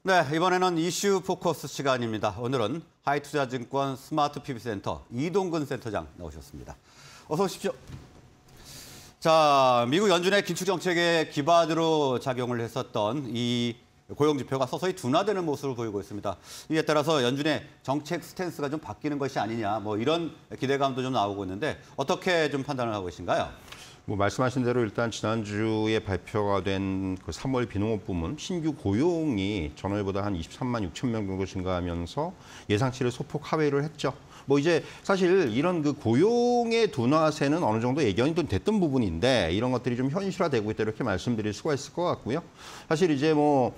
네, 이번에는 이슈 포커스 시간입니다. 오늘은 하이투자증권 스마트 PB센터 이동근 센터장 나오셨습니다. 어서 오십시오. 자, 미국 연준의 긴축 정책의 기반으로 작용을 했었던 이 고용지표가 서서히 둔화되는 모습을 보이고 있습니다. 이에 따라서 연준의 정책 스탠스가 좀 바뀌는 것이 아니냐, 뭐 이런 기대감도 좀 나오고 있는데 어떻게 좀 판단을 하고 계신가요? 말씀하신 대로 일단 지난주에 발표가 된 그 3월 비농업 부문 신규 고용이 전월보다 한 23만 6천 명 정도 증가하면서 예상치를 소폭 하회를 했죠. 이제 사실 이런 그 고용의 둔화세는 어느 정도 예견이 됐던 부분인데 이런 것들이 좀 현실화되고 있다 이렇게 말씀드릴 수가 있을 것 같고요. 사실 이제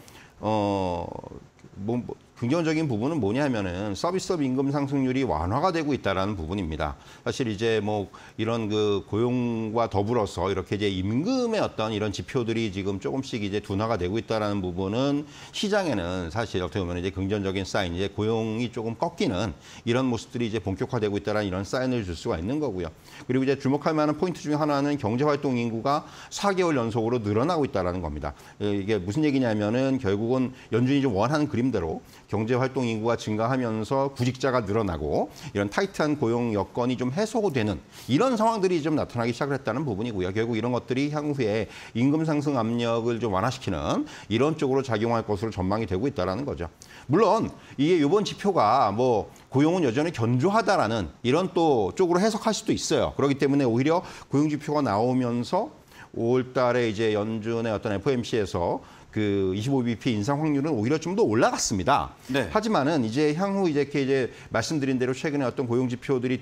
긍정적인 부분은 뭐냐면은 서비스업 임금 상승률이 완화가 되고 있다는 부분입니다. 사실 이제 이런 그 고용과 더불어서 이렇게 이제 임금의 어떤 이런 지표들이 지금 조금씩 이제 둔화가 되고 있다는 부분은 시장에는 사실 어떻게 보면 이제 긍정적인 사인, 이제 고용이 조금 꺾이는 이런 모습들이 이제 본격화되고 있다는 이런 사인을 줄 수가 있는 거고요. 그리고 이제 주목할 만한 포인트 중에 하나는 경제활동 인구가 4개월 연속으로 늘어나고 있다는 겁니다. 이게 무슨 얘기냐면은 결국은 연준이 좀 원하는 그림대로 경제활동 인구가 증가하면서 구직자가 늘어나고 이런 타이트한 고용 여건이 좀 해소되는 이런 상황들이 좀 나타나기 시작을 했다는 부분이고요. 결국 이런 것들이 향후에 임금 상승 압력을 좀 완화시키는 이런 쪽으로 작용할 것으로 전망이 되고 있다는 거죠. 물론 이게 이번 지표가 고용은 여전히 견조하다라는 이런 또 쪽으로 해석할 수도 있어요. 그렇기 때문에 오히려 고용 지표가 나오면서 5월 달에 이제 연준의 어떤 FOMC에서 그 25bp 인상 확률은 오히려 좀 더 올라갔습니다. 네. 하지만은 이제 향후 이렇게 말씀드린 대로 최근에 어떤 고용 지표들이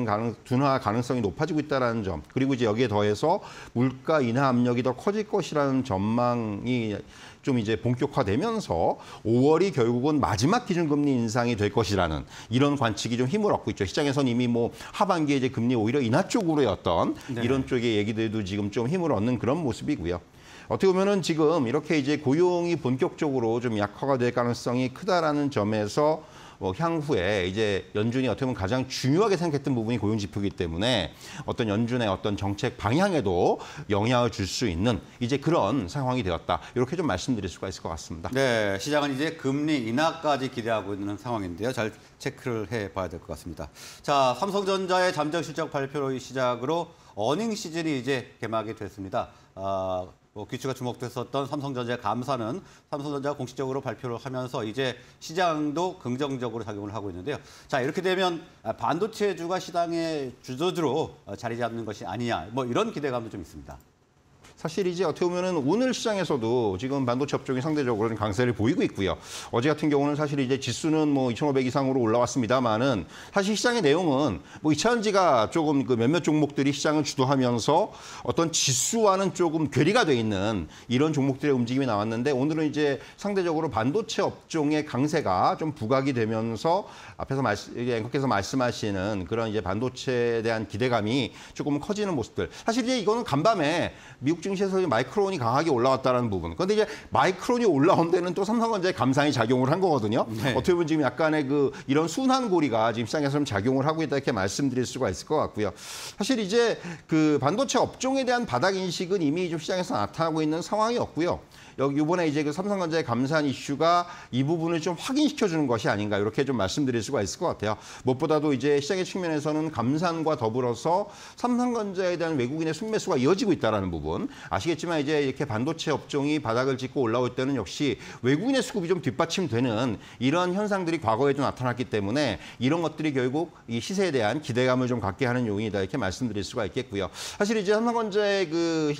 둔화 가능성이 높아지고 있다는 점, 그리고 이제 여기에 더해서 물가 인하 압력이 더 커질 것이라는 전망이 좀 이제 본격화되면서 5월이 결국은 마지막 기준금리 인상이 될 것이라는 이런 관측이 좀 힘을 얻고 있죠. 시장에서는 이미 하반기에 이제 금리 오히려 인하 쪽으로의 어떤 이런 쪽의 얘기들도 지금 좀 힘을 얻는 그런 모습이고요. 어떻게 보면은 지금 이렇게 이제 고용이 본격적으로 좀 약화가 될 가능성이 크다라는 점에서 향후에 이제 연준이 어떻게 보면 가장 중요하게 생각했던 부분이 고용 지표이기 때문에 어떤 연준의 어떤 정책 방향에도 영향을 줄 수 있는 이제 그런 상황이 되었다. 이렇게 좀 말씀드릴 수가 있을 것 같습니다. 네, 시장은 이제 금리 인하까지 기대하고 있는 상황인데요. 잘 체크를 해봐야 될 것 같습니다. 자, 삼성전자의 잠정 실적 발표로 시작으로 어닝 시즌이 이제 개막이 됐습니다. 귀추가 주목됐었던 삼성전자의 감사는 삼성전자가 공식적으로 발표를 하면서 이제 시장도 긍정적으로 작용을 하고 있는데요. 자, 이렇게 되면 반도체주가 시장의 주도주로 자리 잡는 것이 아니냐, 이런 기대감도 좀 있습니다. 사실 이제 어떻게 보면은 오늘 시장에서도 지금 반도체 업종이 상대적으로 강세를 보이고 있고요. 어제 같은 경우는 사실 이제 지수는 2,500 이상으로 올라왔습니다만은 사실 시장의 내용은 2차전지가 조금 그 몇몇 종목들이 시장을 주도하면서 어떤 지수와는 조금 괴리가 돼 있는 이런 종목들의 움직임이 나왔는데 오늘은 이제 상대적으로 반도체 업종의 강세가 좀 부각이 되면서 앞에서 앵커께서 말씀하시는 그런 이제 반도체에 대한 기대감이 조금 커지는 모습들. 사실 이제 이거는 간밤에 미국 증시에서 마이크론이 강하게 올라왔다는 부분. 그런데 이제 마이크론이 올라온 데는 또 삼성전자의 감산이 작용을 한 거거든요. 네. 어떻게 보면 지금 약간의 이런 순환 고리가 지금 시장에서 좀 작용을 하고 있다 이렇게 말씀드릴 수가 있을 것 같고요. 사실 이제 그 반도체 업종에 대한 바닥 인식은 이미 좀 시장에서 나타나고 있는 상황이었고요. 이번에 이제 그 삼성전자의 감산 이슈가 이 부분을 좀 확인시켜주는 것이 아닌가 이렇게 좀 말씀드릴 수가 있을 것 같아요. 무엇보다도 이제 시장의 측면에서는 감산과 더불어서 삼성전자에 대한 외국인의 순매수가 이어지고 있다는 부분. 아시겠지만 이제 이렇게 반도체 업종이 바닥을 짚고 올라올 때는 역시 외국인의 수급이 좀 뒷받침되는 이런 현상들이 과거에도 나타났기 때문에 이런 것들이 결국 이 시세에 대한 기대감을 좀 갖게 하는 요인이다 이렇게 말씀드릴 수가 있겠고요. 사실 이제 삼성전자의 그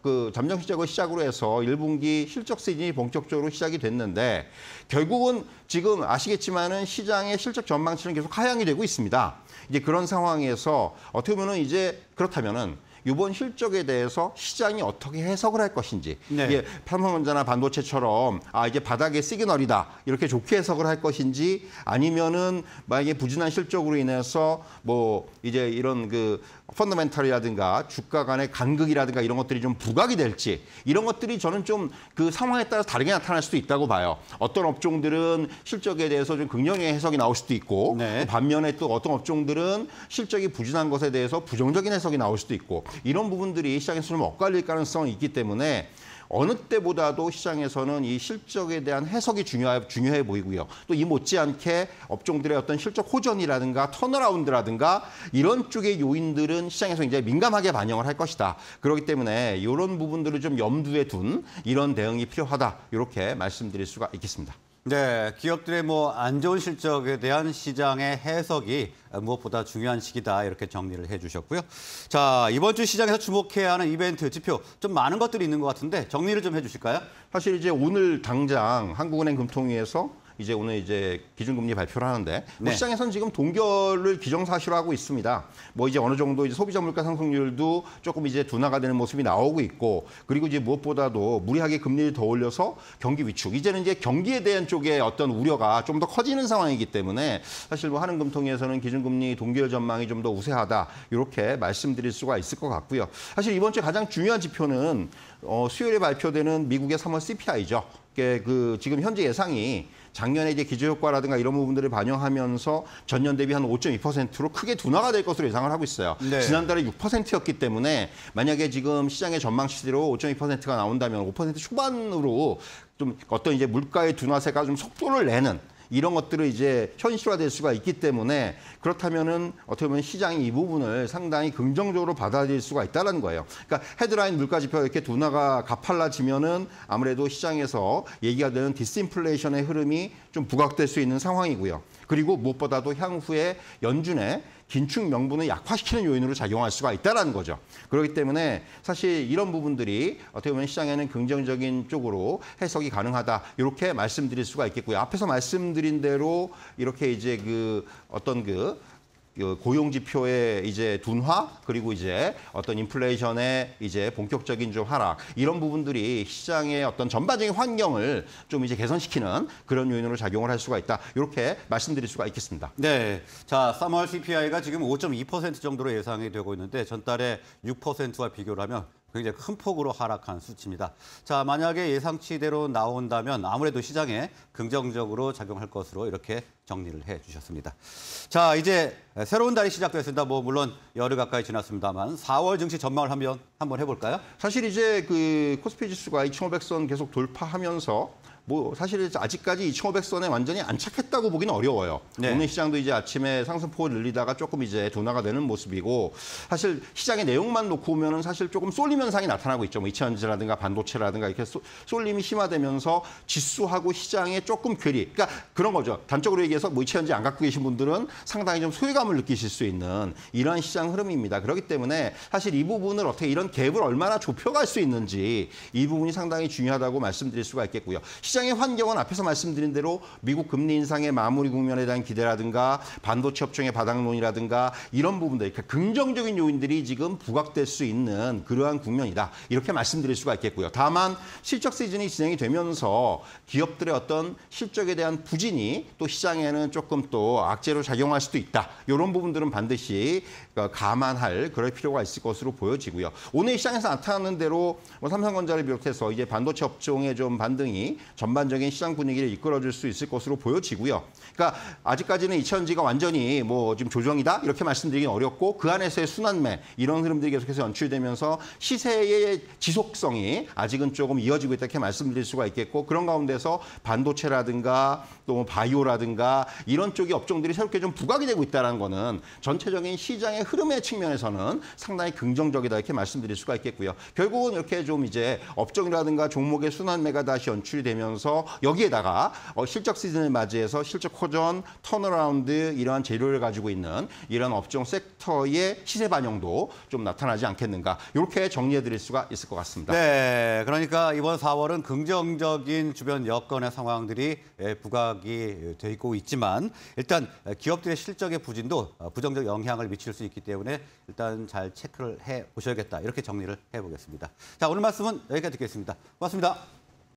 잠정 실적을 시작으로 해서 1분기 실적 시즌이 본격적으로 시작이 됐는데 결국은 지금 아시겠지만은 시장의 실적 전망치는 계속 하향이 되고 있습니다. 이제 그런 상황에서 어떻게 보면 이제 그렇다면은 이번 실적에 대해서 시장이 어떻게 해석을 할 것인지 이게 삼성전자나 반도체처럼 이제 바닥의 시그널이다 이렇게 좋게 해석을 할 것인지 아니면은 만약에 부진한 실적으로 인해서 이제 이런 그 펀더멘털이라든가 주가 간의 간극이라든가 이런 것들이 좀 부각이 될지 이런 것들이 저는 좀 그 상황에 따라서 다르게 나타날 수도 있다고 봐요. 어떤 업종들은 실적에 대해서 좀 긍정의 해석이 나올 수도 있고 반면에 또 어떤 업종들은 실적이 부진한 것에 대해서 부정적인 해석이 나올 수도 있고 이런 부분들이 시장에서 좀 엇갈릴 가능성이 있기 때문에 어느 때보다도 시장에서는 이 실적에 대한 해석이 중요해 보이고요. 또 이 못지않게 업종들의 어떤 실적 호전이라든가 턴어라운드라든가 이런 쪽의 요인들은 시장에서 굉장히 민감하게 반영을 할 것이다. 그렇기 때문에 이런 부분들을 좀 염두에 둔 이런 대응이 필요하다. 이렇게 말씀드릴 수가 있겠습니다. 네, 기업들의 안 좋은 실적에 대한 시장의 해석이 무엇보다 중요한 시기다 이렇게 정리를 해주셨고요. 자, 이번 주 시장에서 주목해야 하는 이벤트 지표 좀 많은 것들이 있는 것 같은데 정리를 좀 해주실까요? 사실 이제 오늘 당장 한국은행 금통위에서 이제 오늘 이제 기준금리 발표를 하는데 네. 시장에서는 지금 동결을 기정사실화하고 있습니다. 이제 어느 정도 이제 소비자 물가 상승률도 조금 이제 둔화가 되는 모습이 나오고 있고 그리고 이제 무엇보다도 무리하게 금리를 더 올려서 경기 위축 이제는 이제 경기에 대한 쪽의 어떤 우려가 좀 더 커지는 상황이기 때문에 사실 한은금통위에서는 기준금리 동결 전망이 좀 더 우세하다 이렇게 말씀드릴 수가 있을 것 같고요. 사실 이번 주에 가장 중요한 지표는 수요일에 발표되는 미국의 3월 CPI죠. 지금 현재 예상이 작년에 이제 기저효과라든가 이런 부분들을 반영하면서 전년 대비 한 5.2%로 크게 둔화가 될 것으로 예상을 하고 있어요. 네. 지난달에 6%였기 때문에 만약에 지금 시장의 전망치대로 5.2%가 나온다면 5% 초반으로 좀 어떤 이제 물가의 둔화세가 좀 속도를 내는 이런 것들을 이제 현실화될 수가 있기 때문에 그렇다면은 어떻게 보면 시장이 이 부분을 상당히 긍정적으로 받아들일 수가 있다는 거예요. 그러니까 헤드라인 물가 지표가 이렇게 둔화가 가팔라지면은 아무래도 시장에서 얘기가 되는 디스인플레이션의 흐름이 좀 부각될 수 있는 상황이고요. 그리고 무엇보다도 향후에 연준의 긴축 명분을 약화시키는 요인으로 작용할 수가 있다는 거죠. 그렇기 때문에 사실 이런 부분들이 어떻게 보면 시장에는 긍정적인 쪽으로 해석이 가능하다. 이렇게 말씀드릴 수가 있겠고요. 앞에서 말씀드린 대로 이렇게 이제 고용 지표의 이제 둔화 그리고 이제 어떤 인플레이션의 이제 본격적인 좀 하락 이런 부분들이 시장의 어떤 전반적인 환경을 좀 이제 개선시키는 그런 요인으로 작용을 할 수가 있다. 이렇게 말씀드릴 수가 있겠습니다. 네, 자 3월 CPI가 지금 5.2% 정도로 예상이 되고 있는데 전달에 6%와 비교를 하면 굉장히 큰 폭으로 하락한 수치입니다. 자, 만약에 예상치대로 나온다면 아무래도 시장에 긍정적으로 작용할 것으로 이렇게 정리를 해주셨습니다. 자, 이제 새로운 달이 시작됐습니다. 물론 열흘 가까이 지났습니다만 4월 증시 전망을 한번 해볼까요? 사실 이제 코스피 지수가 2,500선 계속 돌파하면서 사실 아직까지 2,500선에 완전히 안착했다고 보기는 어려워요. 네. 오늘 시장도 이제 아침에 상승폭을 늘리다가 조금 이제 둔화가 되는 모습이고 사실 시장의 내용만 놓고 보면은 사실 조금 쏠림 현상이 나타나고 있죠. 2차전지라든가 반도체라든가 이렇게 쏠림이 심화되면서 지수하고 시장에 조금 괴리. 그러니까 그런 거죠. 단적으로 얘기해서 2차전지 안 갖고 계신 분들은 상당히 좀 소외감을 느끼실 수 있는 이런 시장 흐름입니다. 그렇기 때문에 사실 이 부분을 어떻게 이런 갭을 얼마나 좁혀갈 수 있는지 이 부분이 상당히 중요하다고 말씀드릴 수가 있겠고요. 시장의 환경은 앞에서 말씀드린 대로 미국 금리 인상의 마무리 국면에 대한 기대라든가 반도체 업종의 바닥론이라든가 이런 부분들, 그러니까 긍정적인 요인들이 지금 부각될 수 있는 그러한 국면이다. 이렇게 말씀드릴 수가 있겠고요. 다만 실적 시즌이 진행이 되면서 기업들의 어떤 실적에 대한 부진이 또 시장에는 조금 또 악재로 작용할 수도 있다. 이런 부분들은 반드시 감안할 그럴 필요가 있을 것으로 보여지고요. 오늘 시장에서 나타나는 대로 삼성전자를 비롯해서 이제 반도체 업종의 좀 반등이 전반적인 시장 분위기를 이끌어줄 수 있을 것으로 보여지고요. 그러니까 아직까지는 2차전지가 완전히 지금 조정이다 이렇게 말씀드리긴 어렵고 그 안에서의 순환매 이런 흐름들이 계속해서 연출되면서 시세의 지속성이 아직은 조금 이어지고 있다 이렇게 말씀드릴 수가 있겠고 그런 가운데서 반도체라든가 또 바이오라든가 이런 쪽의 업종들이 새롭게 좀 부각이 되고 있다는 거는 전체적인 시장의 흐름의 측면에서는 상당히 긍정적이다 이렇게 말씀드릴 수가 있겠고요. 결국은 이렇게 좀 이제 업종이라든가 종목의 순환매가 다시 연출이 되면서 여기에다가 실적 시즌을 맞이해서 실적 호전, 턴어라운드 이러한 재료를 가지고 있는 이런 업종 섹터의 시세 반영도 좀 나타나지 않겠는가 이렇게 정리해드릴 수가 있을 것 같습니다. 네, 그러니까 이번 4월은 긍정적인 주변 여건의 상황들이 부각이 되고 있지만 일단 기업들의 실적의 부진도 부정적 영향을 미칠 수 있기 때문에 일단 잘 체크를 해보셔야겠다 이렇게 정리를 해보겠습니다. 자, 오늘 말씀은 여기까지 듣겠습니다. 고맙습니다.